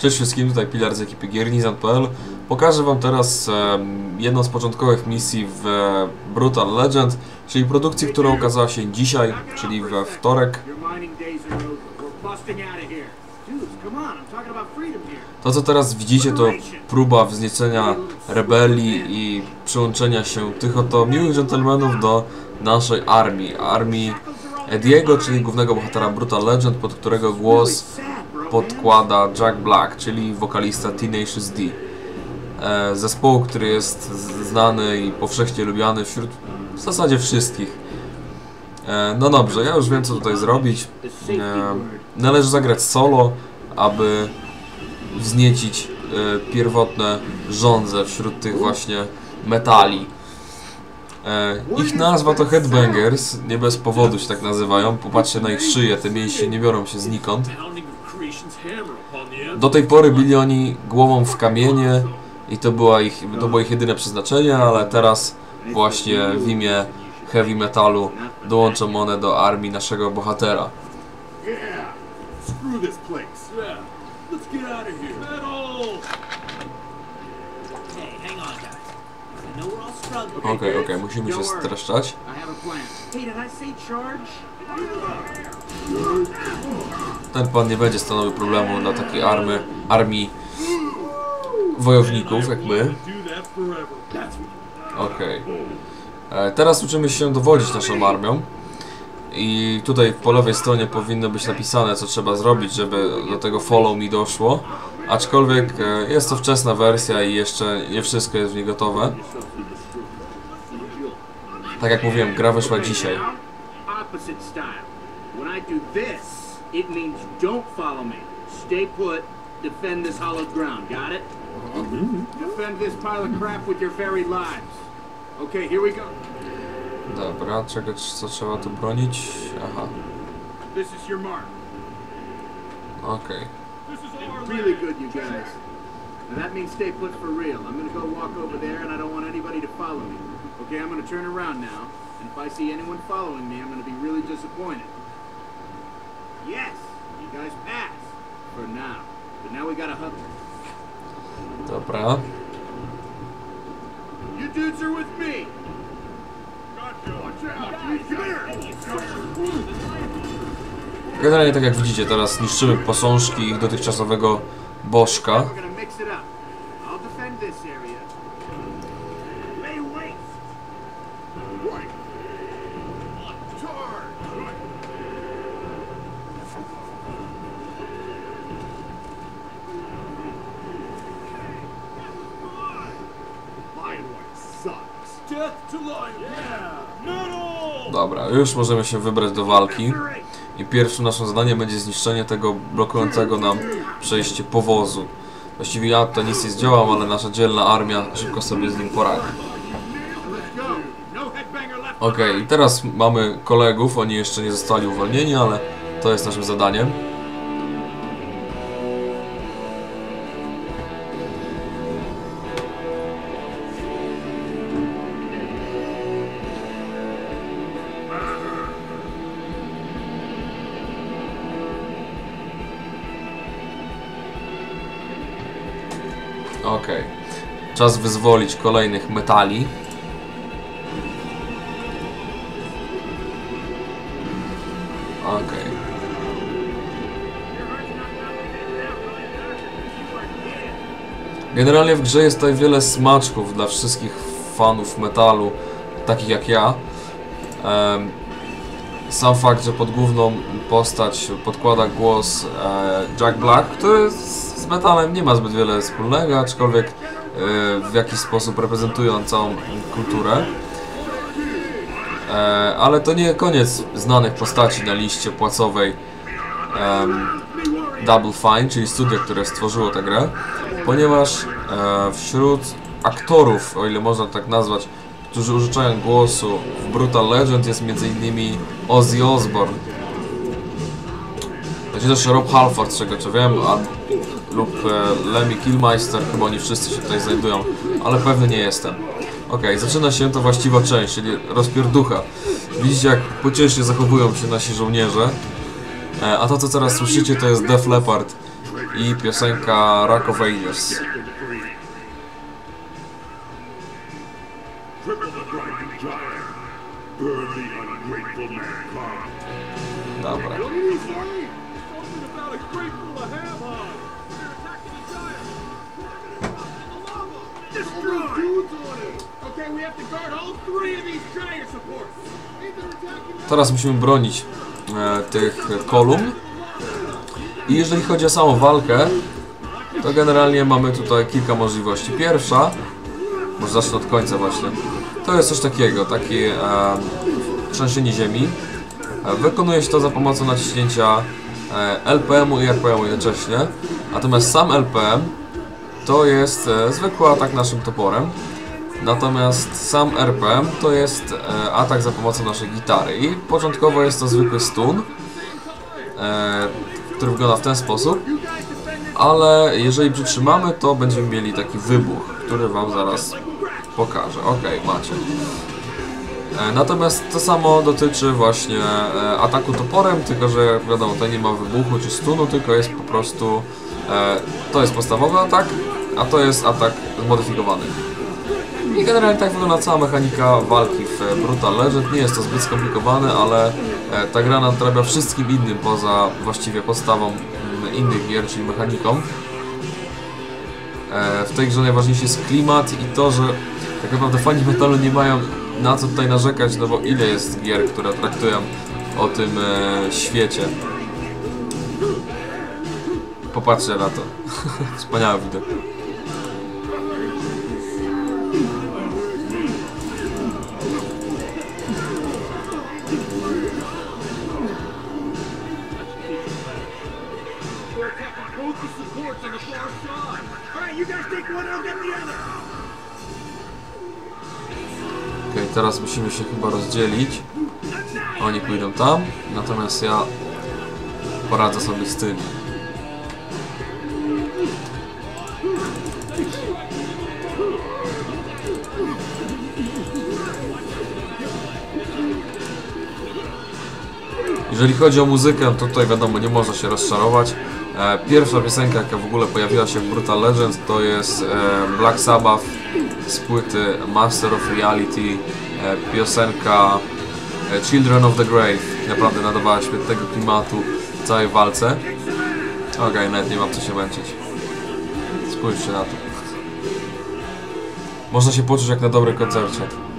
Cześć wszystkim, tutaj Pilar z ekipy Giernizant.pl. Pokażę wam teraz jedną z początkowych misji w Brutal Legend, czyli produkcji, która ukazała się dzisiaj, czyli we wtorek. To co teraz widzicie to próba wzniecenia rebelii i przyłączenia się tych oto miłych dżentelmenów do naszej armii Ediego, czyli głównego bohatera Brutal Legend, pod którego głos podkłada Jack Black, czyli wokalista Tenacious D. Zespołu, który jest znany i powszechnie lubiany wśród w zasadzie wszystkich. No dobrze, ja już wiem co tutaj zrobić. Należy zagrać solo, aby wzniecić pierwotne żądze wśród tych właśnie metali. Ich nazwa to Headbangers, nie bez powodu się tak nazywają. Popatrzcie na ich szyję, te mięśnie nie biorą się znikąd. Do tej pory bili oni głową w kamienie i to było ich jedyne przeznaczenie, ale teraz właśnie w imię heavy metalu dołączą one do armii naszego bohatera. Okej, musimy się streszczać. Ten pan nie będzie stanowił problemu dla takiej armii wojowników jak my. Teraz uczymy się dowodzić naszą armią. I tutaj po lewej stronie powinno być napisane co trzeba zrobić, żeby do tego follow me doszło. Aczkolwiek jest to wczesna wersja i jeszcze nie wszystko jest w niej gotowe. Tak jak mówiłem, gra wyszła dzisiaj. Dobra, co trzeba tu bronić? Aha. Okej. Really good, you guys. Now that means stay put for real. I'm gonna go walk over there and I don't want anybody to follow me. Okay, I'm gonna turn around now, and if I see anyone following me, I'm gonna be really disappointed. Yes, you guys pass. For now. But now we gotta hug. Dobra. You dudes are with me! Watch out! Come here! Generalnie tak jak widzicie, teraz niszczymy posążki ich dotychczasowego bożka. Dobra, już możemy się wybrać do walki. I pierwszym naszym zadaniem będzie zniszczenie tego blokującego nam przejście powozu. Właściwie ja tutaj nic nie zdziałam, ale nasza dzielna armia szybko sobie z nim poradzi. I teraz mamy kolegów, oni jeszcze nie zostali uwolnieni, ale to jest naszym zadaniem. Czas wyzwolić kolejnych metali. Generalnie w grze jest tutaj wiele smaczków dla wszystkich fanów metalu, takich jak ja. Sam fakt, że pod główną postać podkłada głos Jack Black, który z metalem nie ma zbyt wiele wspólnego, aczkolwiek w jakiś sposób reprezentuje on całą kulturę. Ale to nie koniec znanych postaci na liście płacowej Double Fine, czyli studia, które stworzyło tę grę, ponieważ wśród aktorów, o ile można tak nazwać, którzy użyczają głosu w Brutal Legend jest m.in. Ozzy Osbourne. Będzie też Rob Halford, z czego co wiem, lub Lemmy Kilmister, chyba oni wszyscy się tutaj znajdują, ale pewny nie jestem. Zaczyna się to właściwa część, czyli rozpierducha. Widzicie jak pociesznie zachowują się nasi żołnierze. A to co teraz słyszycie to jest Def Leppard i piosenka Rock of Ages. Dobra. Teraz musimy bronić tych kolumn. I jeżeli chodzi o samą walkę, to generalnie mamy tutaj kilka możliwości. Pierwsza, może zacznę od końca właśnie, to jest coś takiego, takie trzęsienie ziemi. Wykonuje się to za pomocą naciśnięcia LPM-u i RPM-u jednocześnie. Natomiast sam LPM to jest zwykły atak naszym toporem. Natomiast sam RPM to jest atak za pomocą naszej gitary. I początkowo jest to zwykły stun, który wygląda w ten sposób. Ale jeżeli przytrzymamy, to będziemy mieli taki wybuch, który wam zaraz pokażę. Ok, macie. Natomiast to samo dotyczy właśnie ataku toporem, tylko że wiadomo, tutaj nie ma wybuchu czy stunu, tylko jest po prostu to jest podstawowy atak, a to jest atak zmodyfikowany. I generalnie tak wygląda cała mechanika walki w Brutal Legend. Nie jest to zbyt skomplikowane, ale ta gra nadrabia wszystkim innym poza właściwie podstawą innych gier, czyli mechaniką. W tej grze najważniejszy jest klimat i to, że tak naprawdę fani metalu nie mają na co tutaj narzekać, no bo ile jest gier, które traktują o tym świecie. Popatrzcie na to. Wspaniały widok. Okej, teraz musimy się chyba rozdzielić. Oni pójdą tam, natomiast ja poradzę sobie z tym. Jeżeli chodzi o muzykę, to tutaj wiadomo, nie można się rozczarować. Pierwsza piosenka, jaka w ogóle pojawiła się w Brutal Legend, to jest Black Sabbath z płyty Master of Reality, piosenka Children of the Grave. Naprawdę nadawała świetnego klimatu całej walce. Okej, nawet nie mam co się męczyć. Spójrzcie na to. Można się poczuć jak na dobrym koncercie.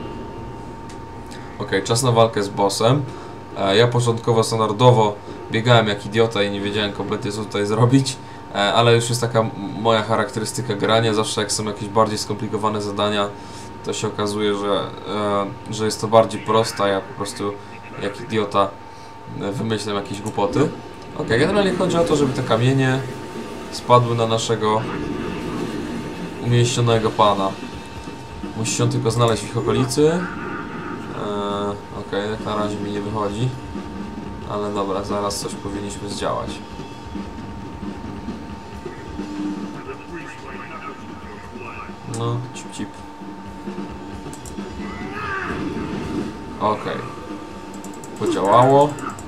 Okej, czas na walkę z bossem. Ja początkowo standardowo biegałem jak idiota i nie wiedziałem kompletnie co tutaj zrobić, ale już jest taka moja charakterystyka grania. Zawsze jak są jakieś bardziej skomplikowane zadania, to się okazuje, że jest to bardziej proste, a ja po prostu jak idiota wymyślam jakieś głupoty. Okej, generalnie chodzi o to, żeby te kamienie spadły na naszego umieśnionego pana. Musi się tylko znaleźć w ich okolicy. Okej, jak na razie mi nie wychodzi. Ale dobra, zaraz coś powinniśmy zdziałać. No, cip cip. Okej. Podziałało.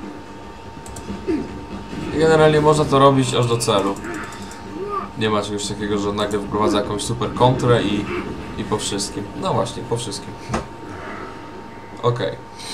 I generalnie można to robić aż do celu. Nie ma czegoś takiego, że nagle wprowadza jakąś super kontrę i po wszystkim. No właśnie, po wszystkim. Okej.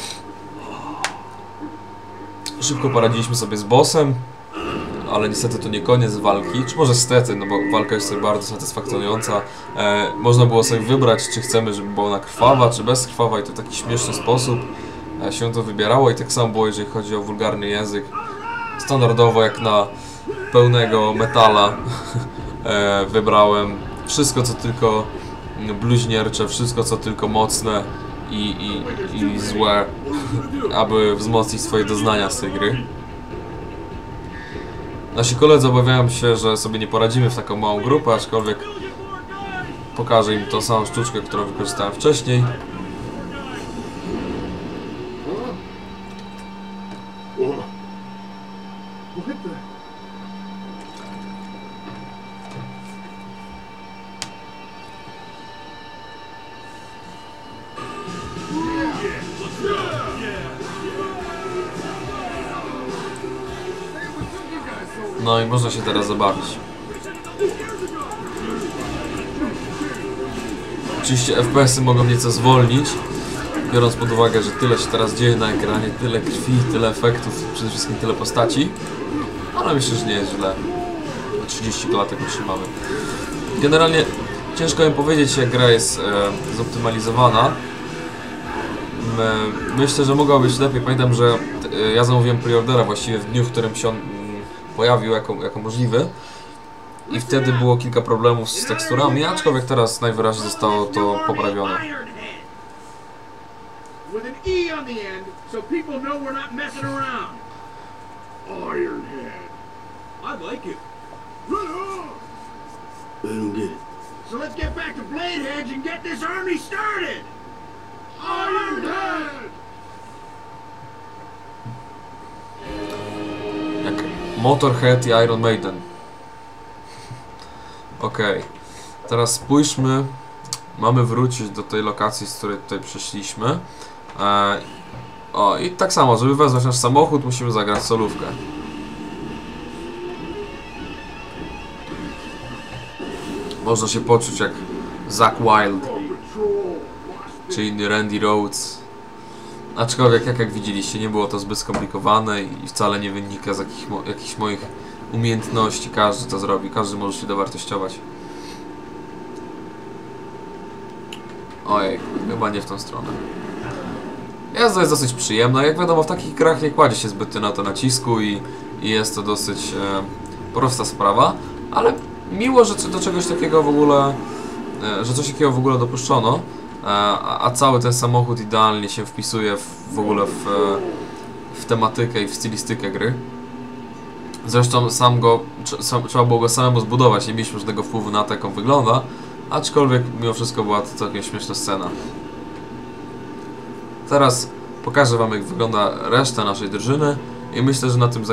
Szybko poradziliśmy sobie z bossem, ale niestety to nie koniec walki, czy może stety, no bo walka jest sobie bardzo satysfakcjonująca. Można było sobie wybrać, czy chcemy, żeby była ona krwawa, czy bezkrwawa i to w taki śmieszny sposób się to wybierało i tak samo było, jeżeli chodzi o wulgarny język. Standardowo jak na pełnego metala wybrałem wszystko co tylko bluźniercze, wszystko co tylko mocne i złe, aby wzmocnić swoje doznania z tej gry. Nasi koledzy obawiają się, że sobie nie poradzimy w taką małą grupę, aczkolwiek pokażę im tą samą sztuczkę, którą wykorzystałem wcześniej. No i można się teraz zabawić. Oczywiście FPS-y mogą nieco zwolnić, biorąc pod uwagę, że tyle się teraz dzieje na ekranie, tyle krwi, tyle efektów, przede wszystkim tyle postaci. Ale myślę, że nie jest źle. 30 klatek utrzymamy. Generalnie ciężko mi powiedzieć, jak gra jest zoptymalizowana. Myślę, że mogła być lepiej. Pamiętam, że ja zamówiłem preordera właściwie w dniu, w którym się on pojawił jako możliwy. I wtedy było kilka problemów z teksturami, aczkolwiek teraz najwyraźniej zostało to poprawione. With an E on the end, so people know we're not messing around. Ironhead. I like it. Right on. I don't get it. So let's get back to Bladehead and get this army started. Ironhead. Jak Motorhead i Iron Maiden. Okej. Teraz spójrzmy. Mamy wrócić do tej lokacji, z której tutaj przyszliśmy. O, i tak samo, żeby wezwać nasz samochód, musimy zagrać solówkę. Można się poczuć jak Zakk Wylde, czy inny Randy Rhoads. Aczkolwiek, jak widzieliście, nie było to zbyt skomplikowane i wcale nie wynika z jakichś moich umiejętności. Każdy to zrobi, każdy może się dowartościować. Ojej, chyba nie w tą stronę. Jazda jest dosyć przyjemna. Jak wiadomo, w takich grach nie kładzie się zbyt na to nacisku i jest to dosyć prosta sprawa, ale miło, że do czegoś takiego w ogóle, że coś takiego w ogóle dopuszczono, a cały ten samochód idealnie się wpisuje w ogóle w tematykę i w stylistykę gry. Zresztą trzeba było go samemu zbudować, nie mieliśmy żadnego wpływu na to, jak on wygląda, aczkolwiek mimo wszystko była to całkiem śmieszna scena. Teraz pokażę wam, jak wygląda reszta naszej drużyny i myślę, że na tym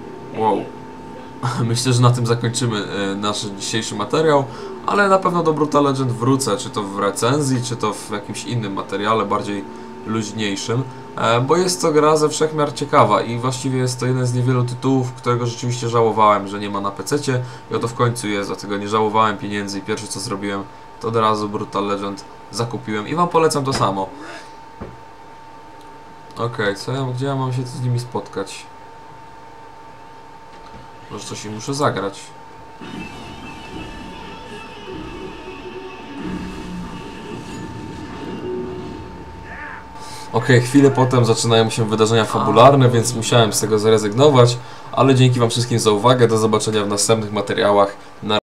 myślę, że na tym zakończymy nasz dzisiejszy materiał, ale na pewno do Brutal Legend wrócę, czy to w recenzji, czy to w jakimś innym materiale, bardziej luźniejszym, bo jest to gra ze wszechmiar ciekawa i właściwie jest to jeden z niewielu tytułów, którego rzeczywiście żałowałem, że nie ma na PC-cie i oto w końcu jest, dlatego nie żałowałem pieniędzy i pierwsze co zrobiłem, to od razu Brutal Legend zakupiłem i wam polecam to samo. Okej, gdzie ja mam się z nimi spotkać? Może coś im muszę zagrać. Okej, chwilę potem zaczynają się wydarzenia fabularne, więc musiałem z tego zrezygnować, ale dzięki wam wszystkim za uwagę, do zobaczenia w następnych materiałach.